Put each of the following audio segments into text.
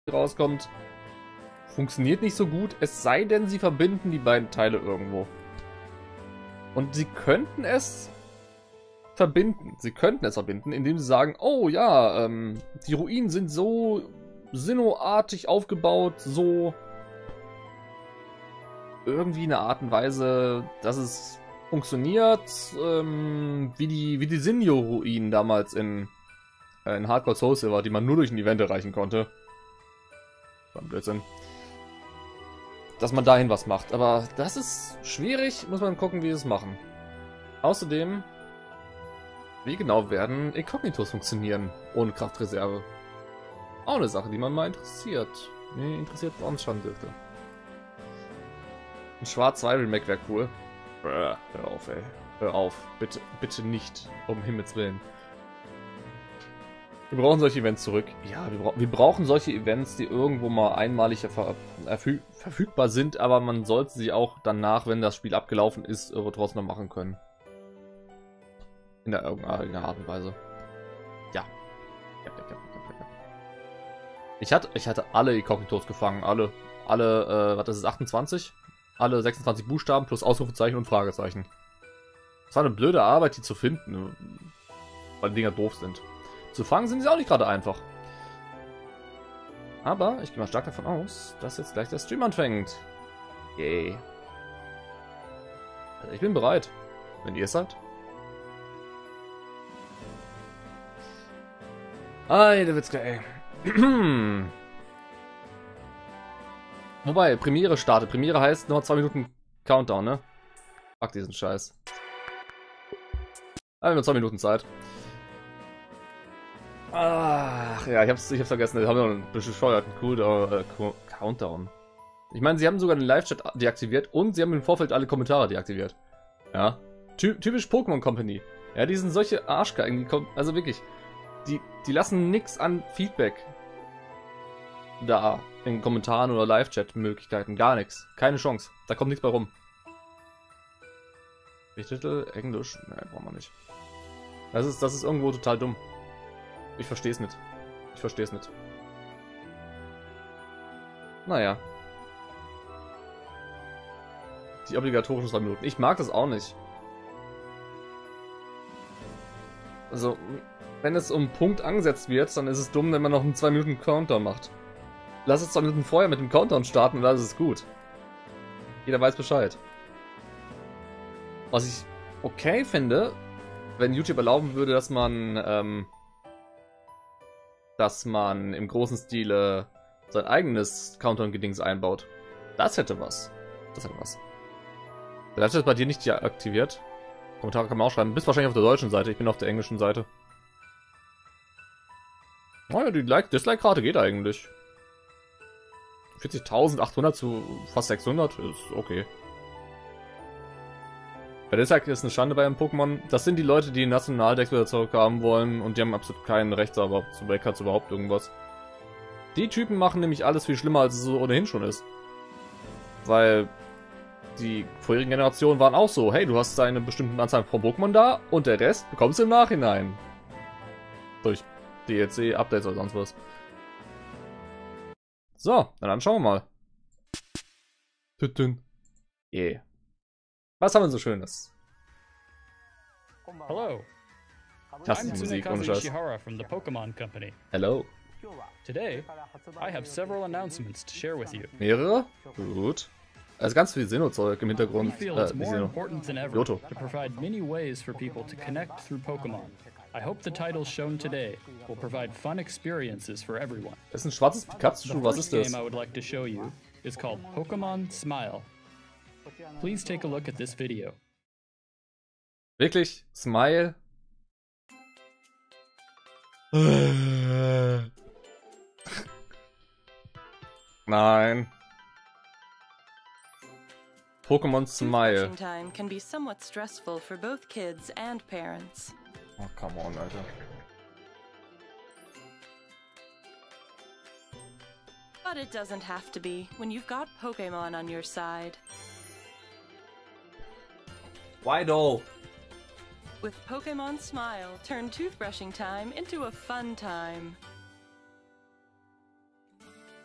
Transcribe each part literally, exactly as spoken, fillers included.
rauskommt, funktioniert nicht so gut, es sei denn, sie verbinden die beiden Teile irgendwo. Und sie könnten es verbinden. Sie könnten es verbinden, indem sie sagen, oh ja, ähm, die Ruinen sind so Sinnoh-artig aufgebaut, so irgendwie eine Art und Weise, dass es funktioniert, ähm, wie die, wie die Sinnoh-Ruinen damals in, äh, in Hardcore Soul Silver, die man nur durch ein Event erreichen konnte. War ein Blödsinn. Dass man dahin was macht. Aber das ist schwierig, muss man gucken, wie sie es machen. Außerdem, wie genau werden Inkognitos funktionieren ohne Kraftreserve? Auch eine Sache, die man mal interessiert. Nee, interessiert uns schon dürfte. Ein Schwarz zwei Remake wäre cool. Brr, hör auf, ey. Hör auf. Bitte, bitte nicht. Um Himmels Willen. Wir brauchen solche Events zurück. Ja, wir, bra wir brauchen solche Events, die irgendwo mal einmalig ver verfügbar sind, aber man sollte sie auch danach, wenn das Spiel abgelaufen ist, trotzdem noch machen können. In der irgendeiner Art und Weise. Ja. Ja, ja, ja, ja, ja. Ich hatte, ich hatte alle Inkognitos gefangen. Alle. Alle, äh, was ist es, achtundzwanzig? Alle sechsundzwanzig Buchstaben plus Ausrufezeichen und Fragezeichen. Es war eine blöde Arbeit, die zu finden. Weil die Dinger doof sind. Zu fangen sind sie auch nicht gerade einfach. Aber ich gehe mal stark davon aus, dass jetzt gleich der Stream anfängt. Yay. Also ich bin bereit. Wenn ihr es seid. Alter Witzka, ey. Wobei, Premiere startet. Premiere heißt noch zwei Minuten Countdown, ne? Fuck diesen Scheiß. Wir haben nur zwei Minuten Zeit. Ach ja, ich hab's, ich hab's vergessen. Wir haben noch einen bescheuerten Cooldown, äh, Countdown. Ich meine, sie haben sogar den Live-Chat deaktiviert und sie haben im Vorfeld alle Kommentare deaktiviert. Ja. Ty typisch Pokémon Company. Ja, die sind solche Arschgeigen. Die kommen, also wirklich. Die, die lassen nix an Feedback da in Kommentaren oder Live-Chat-Möglichkeiten. Gar nichts. Keine Chance. Da kommt nichts bei rum. Titel, Englisch? Nein, brauchen wir nicht. Das ist, das ist irgendwo total dumm. Ich verstehe es nicht. Ich verstehe es nicht. Naja. Die obligatorischen zwei Minuten. Ich mag das auch nicht. Also, wenn es um Punkt angesetzt wird, dann ist es dumm, wenn man noch einen zwei Minuten Countdown macht. Lass es zwei Minuten vorher mit dem Countdown starten und dann ist es gut. Jeder weiß Bescheid. Was ich okay finde, wenn YouTube erlauben würde, dass man, ähm, dass man im großen Stile sein eigenes Countdown-Gedings einbaut. Das hätte was. Das hätte was. Das ist bei dir nicht deaktiviert. Kommentare kann man auch schreiben. Du bist wahrscheinlich auf der deutschen Seite, ich bin auf der englischen Seite. Naja, die Like-Dislike-Rate geht eigentlich. vierzigtausendachthundert zu fast sechshundert ist okay. Bei Dislike ist eine Schande bei einem Pokémon. Das sind die Leute, die Nationaldecks wieder zurückhaben wollen und die haben absolut keinen Recht, aber zu Breakcards überhaupt irgendwas. Die Typen machen nämlich alles viel schlimmer, als es so ohnehin schon ist. Weil die vorherigen Generationen waren auch so, hey, du hast eine bestimmte Anzahl von Pokémon da und der Rest bekommst du im Nachhinein. Durch D L C, Updates oder sonst was. So, dann schauen wir mal. Tütün. Yeah. Was haben wir so Schönes? Hello. Das I'm ist die Musik, ohne Tsunekazu Scheiß. Ishihara from the Pokemon Company. Hello. Today, I have several announcements to share with you. Mehrere? Gut. Also ganz viel Sinnoh-Zeug im We Hintergrund. feel Äh, it's nicht more Sinnoh. important than ever Johto. to provide many ways for people to connect through Pokemon. I hope the titles shown today will provide fun experiences for everyone. Das ist ein schwarzes The Pikachu, was first ist das? game I would like to show you is called Pokemon Smile. Please take a look at this video. Wirklich? Smile? Nein. Pokémon Smile. Toothbrushing time can be somewhat stressful for both kids and parents. Oh, come on, Alter. But it doesn't have to be when you've got Pokemon on your side. Why though? With Pokemon Smile, turn toothbrushing time into a fun time.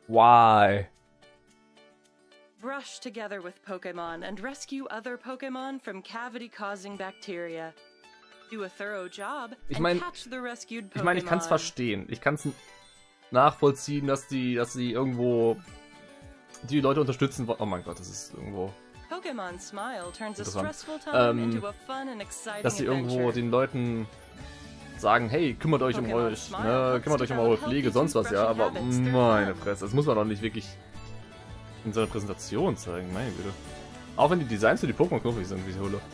Why? Brush together with Pokemon and rescue other Pokemon from cavity-causing bacteria. Do a thorough job Ich and mein- catch the rescued Pokemon. Ich meine, ich kann es verstehen. Ich kann es nachvollziehen, dass die, dass sie irgendwo die Leute unterstützen wollen. Oh mein Gott, das ist irgendwo, Pokemon Smile turns a Interessant. stressful time Ähm, into a fun and exciting dass sie irgendwo adventure. den Leuten sagen, hey, kümmert euch um Pokémon euch, Smile ne, helps kümmert euch um develop eure Pflege, healthy sonst was, ja, aber toothbrushing habits through meine fun. Fresse, das muss man doch nicht wirklich in so einer Präsentation zeigen, meine Güte. Auch wenn die Designs für die Pokémon knuffig sind, wie ich hole.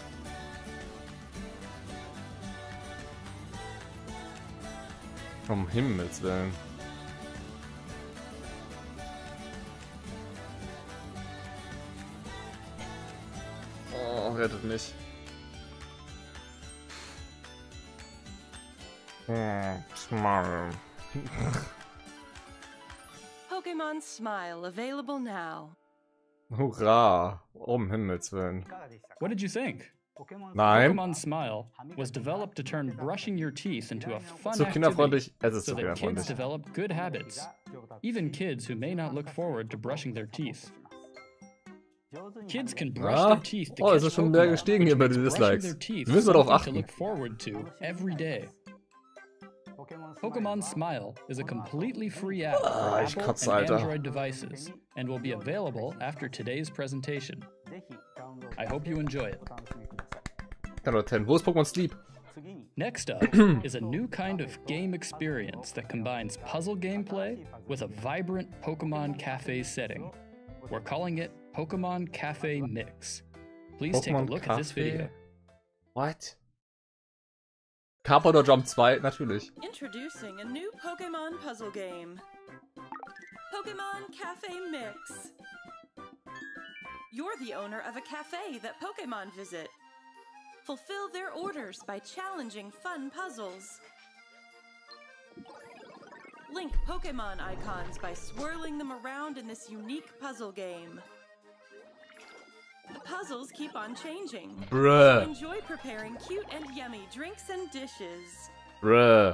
Um Himmels Willen. Oh, rettet mich. Hm, Smile. Pokemon Smile available now. Hurra! Um Himmels Willen. What did you think? Nein. Pokemon Smile was developed to turn brushing your teeth into a fun So activity kinderfreundlich. Es ist so so that kids kinderfreundlich. develop good habits. Even kids who may not look forward to brushing their teeth. Kids can brush Ah. their teeth to Oh, es catch ist schon sehr Pokemon, gestiegen which hier bei makes den brushing Dislikes. their teeth Wir müssen mal drauf something to achten. look forward to every day. Pokemon Smile is a completely free app for Ah, ich Apple kotze, and Alter. Android devices and will be available after today's presentation. I hope you enjoy it. Kann oder ten. Wo ist Pokémon Sleep? Next up is a new kind of game experience that combines puzzle gameplay with a vibrant Pokemon Cafe setting. We're calling it Pokemon Cafe Mix. Please take a Pokemon look at this Cafe? video. What? Carpa oder Jump zwei? Natürlich. Introducing a new Pokemon puzzle game. Pokemon Cafe Mix. You're the owner of a cafe that Pokemon visit. Fulfill their orders by challenging fun puzzles. Link Pokemon icons by swirling them around in this unique puzzle game. The puzzles keep on changing. Bruh. Enjoy preparing cute and yummy drinks and dishes. Bruh.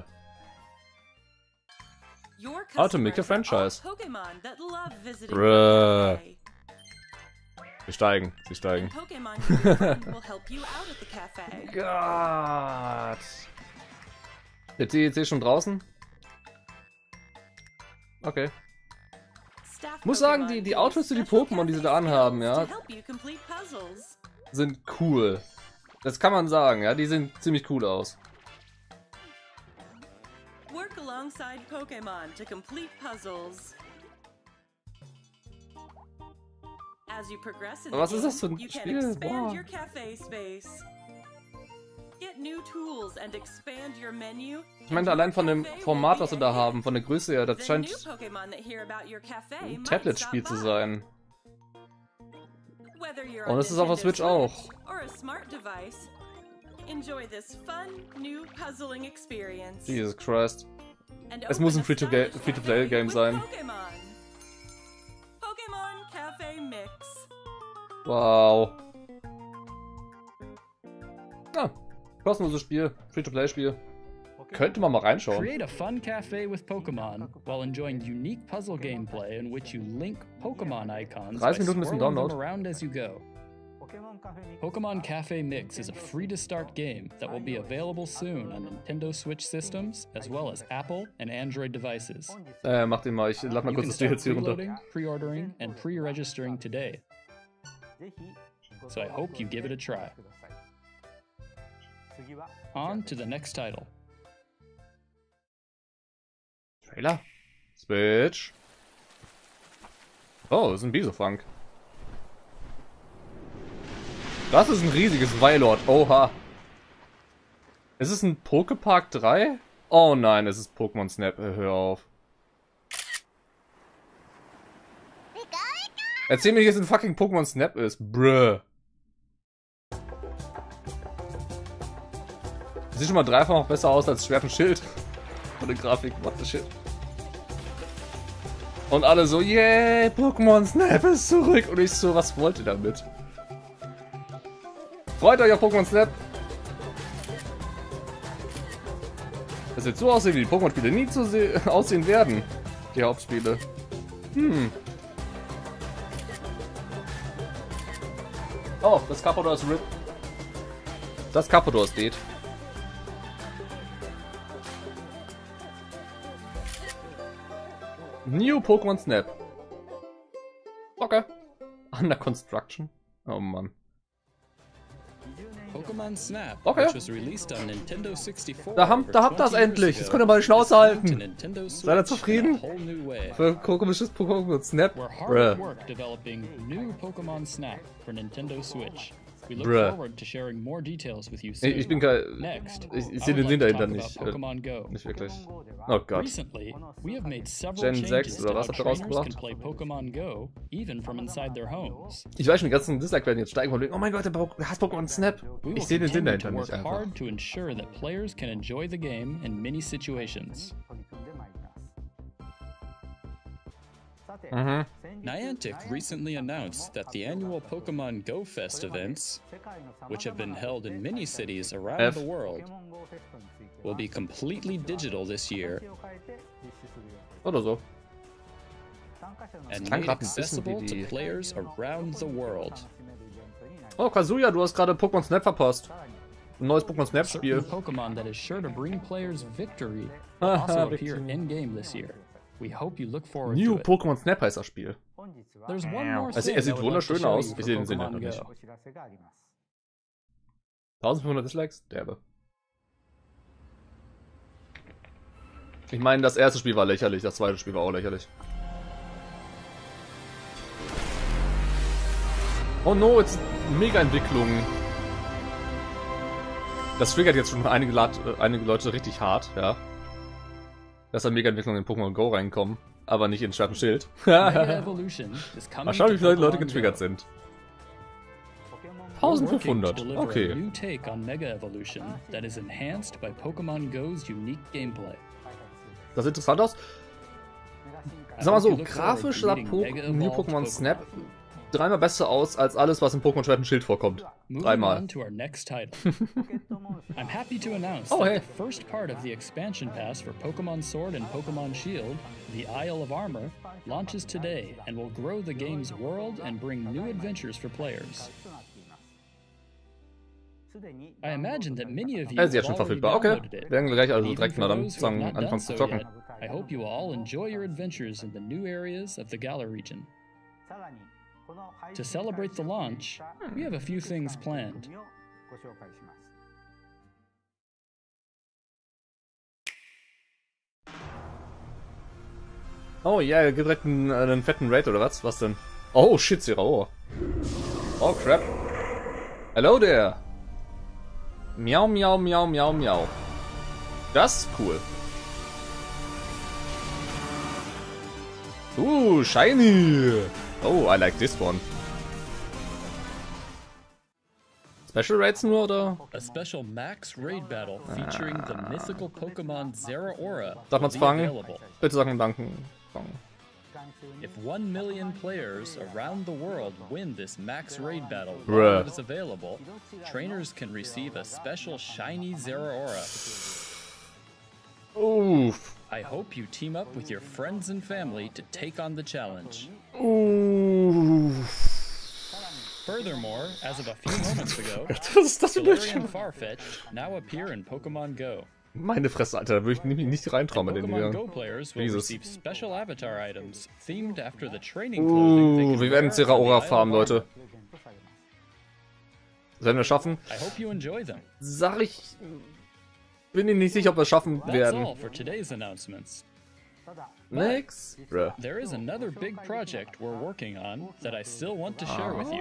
Your How to make a customers are all franchise. Pokemon that love visiting Bruh. your cafe. Sie steigen. Sie And steigen. Pokemon your friend will help you out at the cafe. Gott. Der T E C schon draußen? Okay. Staff Muss sagen, Pokemon die, die use Outfits für die special Pokémon, die sie cafe da anhaben, skills ja, to help you complete puzzles. sind cool. Das kann man sagen, ja, die sehen ziemlich cool aus. Work alongside Pokemon to complete puzzles. As you progress in the Was ist game, das für ein you can Spiel? expand Boah. your cafe space. Get new tools and expand your menu. Ich meine, allein von dem Format, was sie da haben, von der Größe her, das scheint ein Tablet-Spiel zu sein. Und es ist auf der Switch auch. Jesus Christ. Es muss ein Free-to-Play- Free-to-Play-Game sein. Pokemon Cafe Mix. Wow. Ah, kostenloses Spiel, Free-to-Play-Spiel. Könnte man mal reinschauen. Create a fun cafe with Pokemon while enjoying unique puzzle gameplay in which you link Pokemon icons by dreißig Minuten ist ein swirling them Download. around as you go. Pokemon Cafe Mix is a free-to-start game that will be available soon on Nintendo Switch systems, as well as Apple and Android devices. Äh, mach den mal, ich lad mal You kurz can das start D L C runter. preloading, pre-ordering, and pre-registering today. So I hope you give it a try. On to the next title. Trailer? Switch. Oh, das ist ein Bisofunk. Das ist ein riesiges Weilord. Oha. Ist es ein Pokepark drei? Oh nein, es ist Pokémon Snap. Hör auf. Erzähl mir, dass es ein fucking Pokémon Snap ist. Bruh. Das sieht schon mal dreifach noch besser aus als Schwert und Schild. Von der Grafik, what the shit. Und alle so, yay, Pokémon Snap ist zurück. Und ich so, was wollt ihr damit? Freut euch auf Pokémon Snap. Das wird so aussehen, wie die Pokémon-Spiele nie zu aussehen werden. Die Hauptspiele. Hm. Oh, das Carpador ist RIP. Das Carpador ist dead. New Pokémon Snap. Okay. Under construction. Oh Mann. Pokémon Snap, Okay. which was released on Nintendo sixty-four Da, haben, da habt ihr es endlich. Jetzt könnt ihr mal die Schnauze halten. Seid Seid ihr zufrieden? Für komisches Pokémon Snap? We're hard Bruh. at work developing new Pokemon Snap for Nintendo Switch. We look Bruh. forward to sharing more details with you Ich, soon. ich bin kein... Next, Ich, ich I sehe would den Sinn like to dahinter talk nicht. about Äh, Pokemon Go. nicht wirklich. Oh Gott. Recently, we have made several Gen changes sechs to oder how was habt ihr trainers rausgebracht? can play Pokemon Go, even from inside their homes. Ich weiß schon, die ganzen Dislike werden jetzt steigen von wegen, oh mein Gott, der Bo- der hasst Pokémon Snap. We will Ich sehe den Sinn continue dahinter to nicht work einfach. hard to ensure that players can enjoy the game in many situations. Mhm. Niantic recently announced that the annual Pokemon Go Fest events, which have been held in many cities around F. the world, will be completely digital this year Oder so. and klang made grad ein bisschen accessible wie die- to players around the world. Oh, Kazuya, du hast gerade Pokémon Snap verpasst. Ein neues Pokémon Snap Certain Spiel. Pokemon that is sure to bring players victory Haha, also appear victory. in-game this year. We hope you look forward New to it. Pokémon Snap heißt das Spiel. There's one more Also, thing er I sieht would like to wunderschön show aus. you Ich for sehe den Sinn Pokemon dahinter Go. nicht. eintausendfünfhundert Dislikes? Derbe. Ich meine, das erste Spiel war lächerlich, das zweite Spiel war auch lächerlich. Oh no, jetzt Mega-Entwicklung. Das triggert jetzt schon einige, Lat äh, einige Leute richtig hart, ja. Dass da Mega-Entwicklungen in Pokémon Go reinkommen, aber nicht in Schwert und Schild. Mega Evolution is coming Mal schauen, wie to viele Leute Pokemon getriggert Go. sind. We're working to eintausendfünfhundert, deliver a okay. new take on Mega Evolution that is enhanced by Pokemon Go's unique gameplay. Das sieht interessant aus. I Sag mal hope so, you look forward grafisch to sah meeting po Mega New Evolved Pokémon Snap dreimal besser aus als alles, was in Pokémon Schwert und Schild vorkommt. Moving Dreimal. on to our next title. I'm happy to announce Oh, that hey. the first part of the expansion pass for Pokemon Sword and Pokemon Shield, the Isle of Armor, launches today and will grow the game's world and bring new adventures for players. I imagine that many of you Er ist have jetzt schon already verfügbar. Okay, downloaded it. werden wir gleich also Even direkt for mal dann those who have sagen, not done anfangen zu so zocken. yet, I hope you will all enjoy your adventures in the new areas of the Galar region. To celebrate the launch, we have a few things planned. Oh ja, yeah, gibt direkt einen, einen fetten Raid oder was? Was denn? Oh shit, Zero. Oh crap. Hello there. Miau, miau, miau, miau, miau. Das ist cool. Uh, shiny. Oh, I like this one. Special Raids nur, oder? A special max raid battle featuring the mythical Pokemon Zeraora Darf will man's be fangen? available. Bitte sagen, danken. Fangen. If one million players around the world win this max raid battle Bruh. while it is available, trainers can receive a special shiny Zeraora. Uff. I hope you team up with your friends and family to take on the challenge. Uff. Furthermore, as of a few moments ago, Was ist das für ein Galarian Bildschirm? Farfetch now appear in Pokemon Go. Meine Fresse, Alter, da würde ich nicht, nicht reintrauen bei den Pokemon Dingern. Go players will Jesus. receive special avatar items themed after the training clothing they Uh, can wir werden wear Zeraora on the Isle farmen, of Leute. Armor. Das werden wir schaffen. I hope you enjoy them. Sag ich, bin ich nicht sicher, ob wir es schaffen That's werden. all for today's announcements. Nix. Bruh. There is another big project we're working on that I still want to share with you.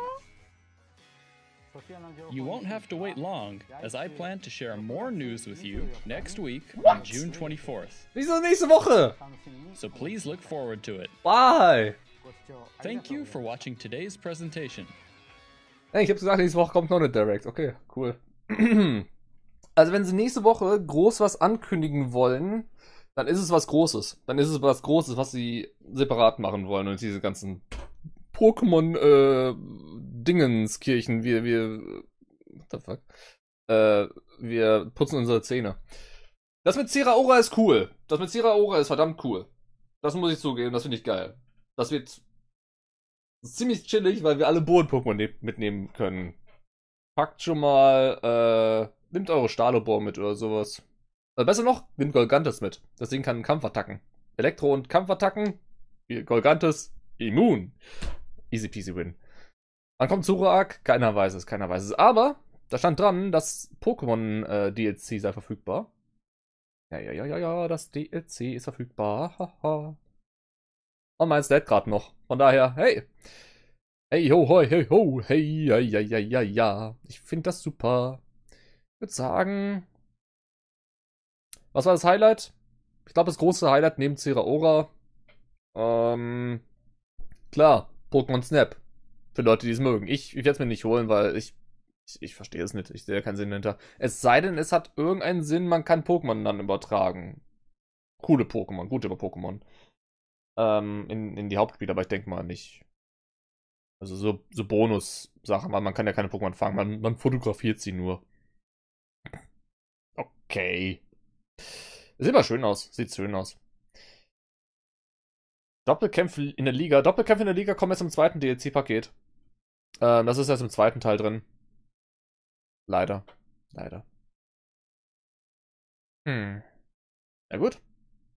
You won't have to wait long, as I plan to share more news with you next week on June twenty-fourth. Wieso nächste Woche? So please look forward to it. Bye. Thank you for watching today's presentation. Hey, ich hab's gesagt, nächste Woche kommt noch eine Direct. Okay, cool. Also wenn sie nächste Woche groß was ankündigen wollen, dann ist es was Großes. Dann ist es was Großes, was sie separat machen wollen. Und diese ganzen Pokémon äh, Dingenskirchen, wir, wir, what the fuck? Äh, wir putzen unsere Zähne. Das mit Zeraora ist cool. Das mit Zeraora ist verdammt cool. Das muss ich zugeben, das finde ich geil. Das wird ziemlich chillig, weil wir alle Boden-Pokémon ne mitnehmen können. Packt schon mal, äh, nimmt eure Stalobohr mit oder sowas. Oder besser noch, nimmt Golgantes mit. Das Ding kann Kampfattacken. Elektro- und Kampfattacken. Golgantes, immun. Easy peasy win. Wann kommt Zoroark? Keiner weiß es, keiner weiß es. Aber da stand dran, das Pokémon-D L C sei verfügbar. Ja, ja, ja, ja, ja, das D L C ist verfügbar. Haha. Und meins lädt gerade noch. Von daher, hey. Hey, ho, hoi, hey, ho, hey, ja, ja, ja, ja, ja. Ich finde das super. Ich würde sagen. Was war das Highlight? Ich glaube, das große Highlight neben Zeraora. Ähm. Klar, Pokémon Snap. Für Leute, die es mögen. Ich, ich werde es mir nicht holen, weil ich. Ich, ich verstehe es nicht. Ich sehe keinen Sinn hinter. Es sei denn, es hat irgendeinen Sinn, man kann Pokémon dann übertragen. Coole Pokémon, gute Pokémon. Ähm, in, in die Hauptspiele, aber ich denke mal nicht. Also so, so Bonus-Sachen, weil man kann ja keine Pokémon fangen, man, man fotografiert sie nur. Okay. Sieht immer schön aus, sieht schön aus. Doppelkämpfe in der Liga. Doppelkämpfe in der Liga kommen jetzt im zweiten D L C-Paket. Ähm, das ist erst im zweiten Teil drin. Leider. Leider. Hm. Na gut.